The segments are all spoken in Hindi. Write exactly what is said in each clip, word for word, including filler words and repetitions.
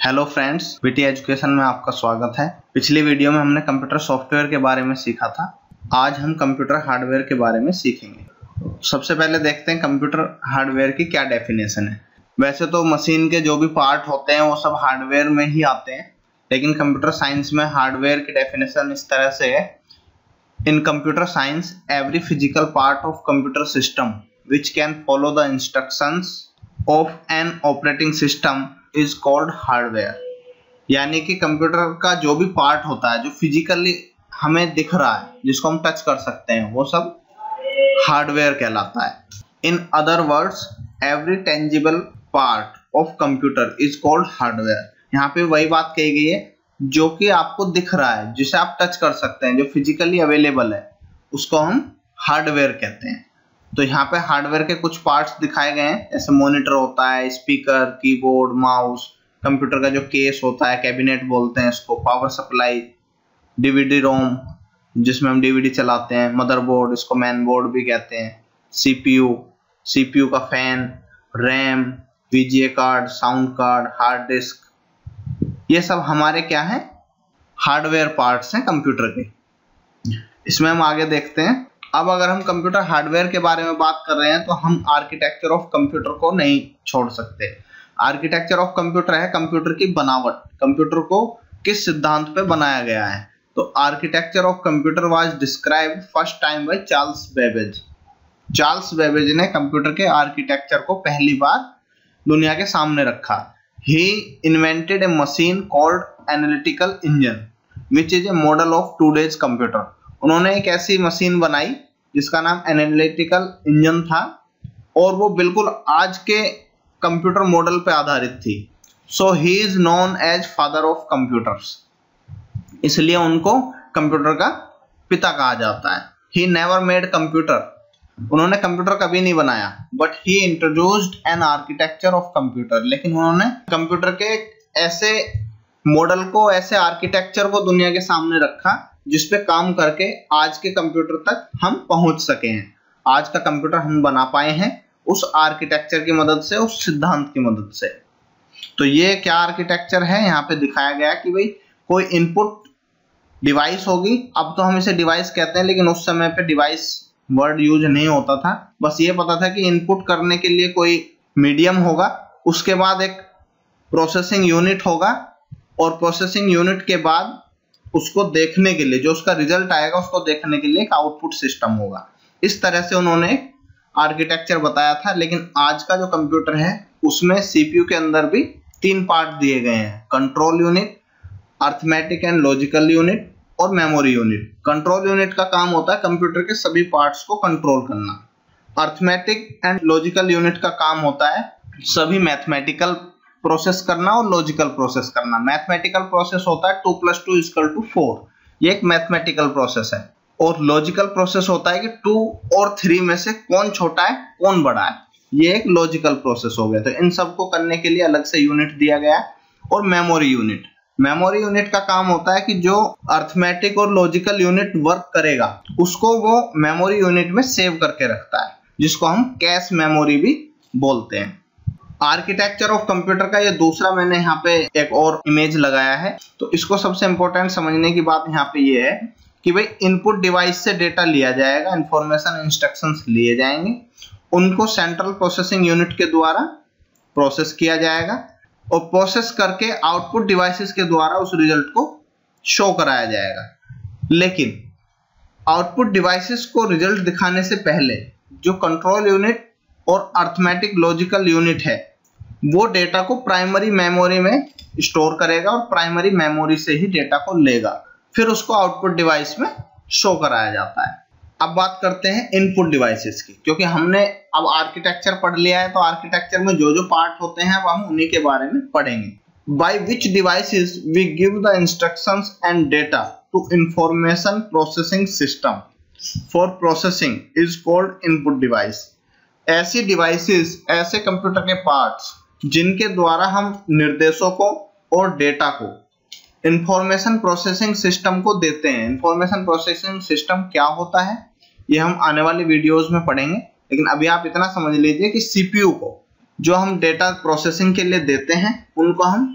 हेलो फ्रेंड्स, वीटी एजुकेशन में आपका स्वागत है। पिछली वीडियो में हमने कंप्यूटर सॉफ्टवेयर के बारे में सीखा था। आज हम कंप्यूटर हार्डवेयर के बारे में सीखेंगे। सबसे पहले देखते हैं कंप्यूटर हार्डवेयर की क्या डेफिनेशन है। वैसे तो मशीन के जो भी पार्ट होते हैं वो सब हार्डवेयर में ही आते हैं, लेकिन कंप्यूटर साइंस में हार्डवेयर की डेफिनेशन इस तरह से है। In computer science every physical part of computer system which can follow the instructions of an operating system is called hardware. यानी कि कंप्यूटर का जो भी पार्ट होता है जो फिजिकली हमें दिख रहा है, जिसको हम टच कर सकते हैं, वो सब हार्डवेयर कहलाता है। In other words every tangible part of computer is called hardware. यहाँ पे वही बात कही गई है, जो कि आपको दिख रहा है, जिसे आप टच कर सकते हैं, जो फिजिकली अवेलेबल है, उसको हम हार्डवेयर कहते हैं। तो यहाँ पे हार्डवेयर के कुछ पार्ट्स दिखाए गए हैं, जैसे मॉनिटर होता है, स्पीकर, कीबोर्ड, माउस, कंप्यूटर का जो केस होता है, कैबिनेट बोलते हैं इसको, पावर सप्लाई, डीवीडी रोम जिसमें हम डीवीडी चलाते हैं, मदरबोर्ड, इसको मेन बोर्ड भी कहते हैं, सीपीयू, सीपीयू का fan, RAM, VGA card, sound card, hard disk, ये सब हमारे क्या है, हार्डवेयर पार्ट्स हैं कंप्यूटर के। इसमें हम आगे देखते हैं। अब अगर हम कंप्यूटर हार्डवेयर के बारे में बात कर रहे हैं तो हम आर्किटेक्चर ऑफ कंप्यूटर को नहीं छोड़ सकते। आर्किटेक्चर ऑफ कंप्यूटर है कंप्यूटर की बनावट, कंप्यूटर को किस सिद्धांत पे बनाया गया है। तो architecture of computer was described first time by Charles Babbage. Charles Babbage ने कंप्यूटर के आर्किटेक्चर को पहली बार दुनिया के सामने रखा। He invented a machine called analytical engine which is a model of today's computer. उन्होंने एक ऐसी मशीन बनाई जिसका नाम एनालिटिकल इंजन था, और वो बिल्कुल आज के कंप्यूटर मॉडल पे आधारित थी। So he is known as father of computers, इसलिए उनको कंप्यूटर का पिता कहा जाता है। ही नेवर मेड कंप्यूटर, उन्होंने कंप्यूटर कभी नहीं बनाया, but he introduced an architecture of computer. लेकिन उन्होंने कंप्यूटर के ऐसे मॉडल को, ऐसे आर्किटेक्चर को दुनिया के सामने रखा जिसपे काम करके आज के कंप्यूटर तक हम पहुंच सके हैं। आज का कंप्यूटर हम बना पाए हैं उस आर्किटेक्चर की मदद से, उस सिद्धांत की मदद से। तो ये क्या आर्किटेक्चर है, यहाँ पे दिखाया गया कि भाई कोई इनपुट डिवाइस होगी। अब तो हम इसे डिवाइस कहते हैं, लेकिन उस समय पे डिवाइस वर्ड यूज नहीं होता था। बस ये पता था कि इनपुट करने के लिए कोई मीडियम होगा, उसके बाद एक प्रोसेसिंग यूनिट होगा, और प्रोसेसिंग यूनिट के बाद उसको देखने के लिए, जो उसका रिजल्ट आएगा उसको देखने के लिए एक आउटपुट सिस्टम होगा। इस तरह से उन्होंने आर्किटेक्चर बताया था। लेकिन आज का जो कंप्यूटर है उसमें सीपीयू के अंदर भी तीन पार्ट दिए गए हैं, control unit, arithmetic and logical unit और मेमोरी यूनिट। कंट्रोल यूनिट का काम होता है कंप्यूटर के सभी पार्ट्स को कंट्रोल करना। अर्थमेटिक एंड लॉजिकल यूनिट का काम होता है सभी मैथमेटिकल प्रोसेस करना और लॉजिकल प्रोसेस करना। मैथमेटिकल प्रोसेस होता है two plus two equal to four, ये एक मैथमेटिकल प्रोसेस है। और लॉजिकल प्रोसेस होता है कि टू और थ्री में से कौन छोटा है कौन बड़ा है, ये एक लॉजिकल प्रोसेस हो गया। तो इन सब को करने के लिए अलग से यूनिट दिया गया है। और मेमोरी यूनिट, मेमोरी यूनिट का काम होता है कि जो अर्थमेटिक और लॉजिकल यूनिट वर्क करेगा उसको वो मेमोरी यूनिट में सेव करके रखता है, जिसको हम कैश मेमोरी भी बोलते हैं। आर्किटेक्चर ऑफ कंप्यूटर का ये दूसरा मैंने यहाँ पे एक और इमेज लगाया है। तो इसको सबसे इंपॉर्टेंट समझने की बात यहाँ पे ये है कि भाई इनपुट डिवाइस से डेटा लिया जाएगा, इंफॉर्मेशन इंस्ट्रक्शंस लिए जाएंगे, उनको सेंट्रल प्रोसेसिंग यूनिट के द्वारा प्रोसेस किया जाएगा, और प्रोसेस करके आउटपुट डिवाइसेस के द्वारा उस रिजल्ट को शो कराया जाएगा। लेकिन आउटपुट डिवाइसेस को रिजल्ट दिखाने से पहले जो कंट्रोल यूनिट और अर्थमेटिक लॉजिकल यूनिट है वो डेटा को प्राइमरी मेमोरी में स्टोर करेगा और प्राइमरी मेमोरी से ही डेटा को लेगा, फिर उसको आउटपुट डिवाइस में शो कराया जाता है। अब बात करते हैं इनपुट डिवाइसेस की, क्योंकि हमने अब आर्किटेक्चर पढ़ लिया है, तो आर्किटेक्चर में जो जो पार्ट होते हैं अब हम उन्हीं के बारे में पढ़ेंगे। By which devices we give the instructions and data to information processing system for processing is called input device. Devices डिवाइसेस, ऐसे कंप्यूटर के पार्ट्स जिनके द्वारा हम निर्देशों को और डेटा को इंफॉर्मेशन प्रोसेसिंग सिस्टम को देते हैं। इंफॉर्मेशन प्रोसेसिंग सिस्टम क्या होता है ये हम आने वाली वीडियोस में पढ़ेंगे, लेकिन अभी आप इतना समझ लीजिए कि सीपीयू को जो हम डेटा प्रोसेसिंग के लिए देते हैं उनको हम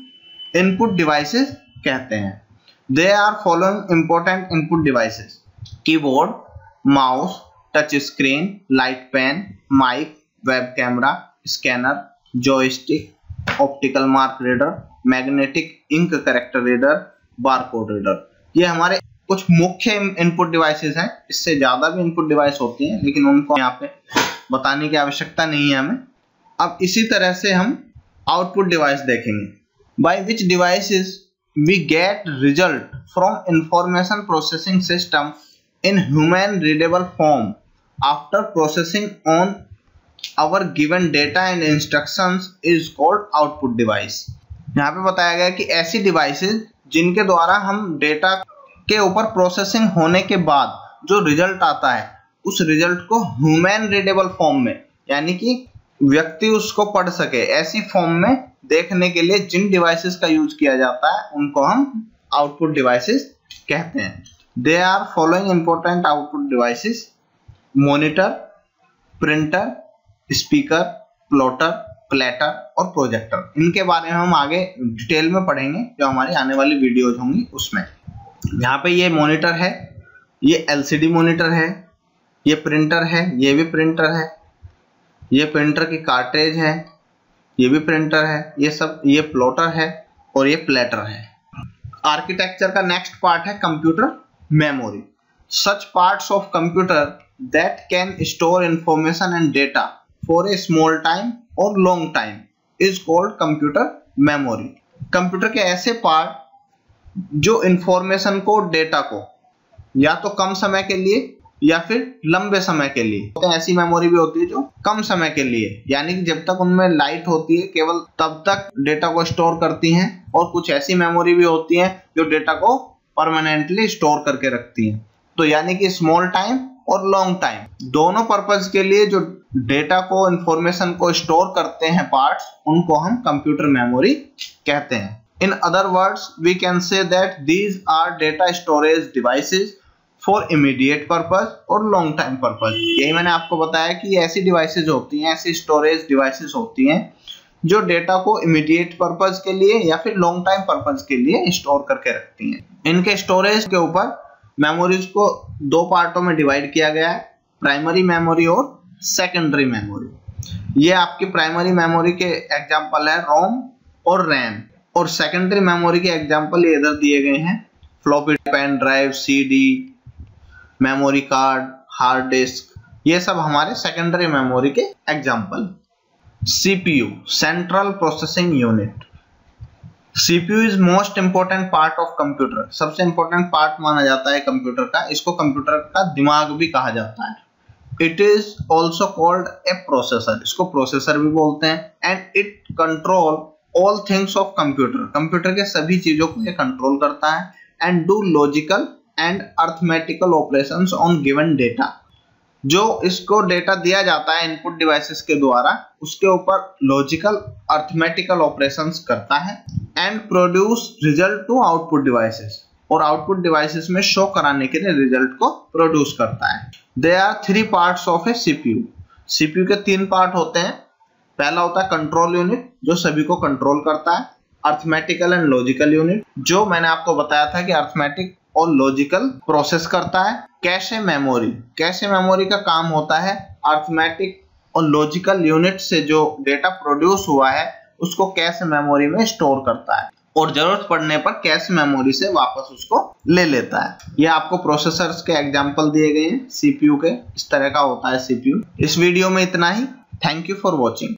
इनपुट डिवाइसेस कहते हैं। They are following important input devices: keyboard, mouse, touch screen, light pen, mic, web camera, scanner, joystick, optical mark reader, magnetic ink character reader, barcode reader. ये हमारे कुछ मुख्य इनपुट डिवाइसेस हैं। इससे ज्यादा भी इनपुट डिवाइस होती हैं, लेकिन उनको यहाँ पे बताने की आवश्यकता नहीं है हमें। अब इसी तरह से हम आउटपुट डिवाइस देखेंगे। By which devices we get result from information processing system in human readable form after processing on our given data and instructions is called output device. यहाँ पे बताया गया कि ऐसी डिवाइसेस जिनके द्वारा हम डेटा के ऊपर प्रोसेसिंग होने के बाद जो रिजल्ट आता है उस रिजल्ट को ह्यूमन रीडेबल फॉर्म में, यानी कि व्यक्ति उसको पढ़ सके, ऐसी फॉर्म में देखने के लिए जिन डिवाइसेस का यूज किया जाता है उनको हम आउटपुट डिवाइसेस कहते हैं। They are following important output devices: monitor, printer, speaker, plotter, platter और प्रोजेक्टर। इनके बारे में हम आगे डिटेल में पढ़ेंगे जो हमारी आने वाली वीडियोज होंगी उसमें। यहाँ पे ये मॉनिटर है, ये एलसीडी मॉनिटर है, ये प्रिंटर है, ये भी प्रिंटर है, ये प्रिंटर की कार्ट्रिज है, ये भी प्रिंटर है, ये सब, ये प्लॉटर है और ये प्लेटर है। आर्किटेक्चर का नेक्स्ट पार्ट है computer memory. Such parts of computer that can store information and data for a small time और long time is called computer memory. Computer के ऐसे पार्ट जो इंफॉर्मेशन को, डेटा को या तो कम समय के लिए या फिर लंबे समय के लिए, तो ऐसी मेमोरी भी होती है जो कम समय के लिए, यानी कि जब तक उनमें लाइट होती है केवल तब तक डेटा को स्टोर करती हैं, और कुछ ऐसी मेमोरी भी होती हैं जो डेटा को परमानेंटली स्टोर करके रखती हैं। तो यानी कि स्मॉल टाइम और लॉन्ग टाइम दोनों पर्पज के लिए जो डेटा को, इंफॉर्मेशन को स्टोर करते हैं पार्ट्स, उनको हम कंप्यूटर मेमोरी कहते हैं। In other words, we can say that these are data storage devices for immediate purpose और long time purpose। यही मैंने आपको बताया कि ऐसी डिवाइसेज होती हैं, ऐसी स्टोरेज डिवाइसेस होती हैं जो डेटा को इमीडिएट पर्पज के लिए या फिर लॉन्ग टाइम पर्पज के लिए स्टोर करके रखती हैं। इनके स्टोरेज के ऊपर मेमोरीज को दो पार्टों में डिवाइड किया गया है: प्राइमरी मेमोरी और सेकेंडरी मेमोरी। ये आपकी प्राइमरी मेमोरी के एग्जाम्पल है रोम और रैम, और सेकेंडरी मेमोरी के एग्जाम्पल ये इधर दिए गए हैं: floppy pen drive, CD, memory card, hard disk. ये सब हमारे सेकेंडरी मेमोरी के example. CPU, central processing unit. CPU is most important part of computer. सबसे इंपॉर्टेंट पार्ट माना जाता है कंप्यूटर का। इसको कंप्यूटर का दिमाग भी कहा जाता है। It is also called a processor. इसको प्रोसेसर भी बोलते हैं। And it control all things of computer. Computer के सभी चीजों को ये कंट्रोल करता है। And do logical and arithmetical operations on given data. जो इसको डेटा दिया जाता है इनपुट डिवाइसेस के द्वारा, उसके ऊपर लॉजिकल अर्थमेटिकल ऑपरेशंस करता है। And produce result to output devices. और आउटपुट डिवाइसेस में शो कराने के लिए रिजल्ट को प्रोड्यूस करता है। They are three parts of a CPU. CPU के तीन पार्ट होते हैं। पहला होता है कंट्रोल यूनिट, जो सभी को कंट्रोल करता है। अर्थमेटिकल एंड लॉजिकल यूनिट, जो मैंने आपको बताया था कि अर्थमेटिक और लॉजिकल प्रोसेस करता है। कैशे मेमोरी, कैशे मेमोरी का काम होता है अर्थमेटिक और लॉजिकल यूनिट से जो डेटा प्रोड्यूस हुआ है उसको कैशे मेमोरी में स्टोर करता है, और जरूरत पड़ने पर कैशे मेमोरी से वापस उसको ले लेता है। ये आपको प्रोसेसर्स के एग्जांपल दिए गए हैं सीपीयू के। इस तरह का होता है सीपीयू। इस वीडियो में इतना ही। Thank you for watching.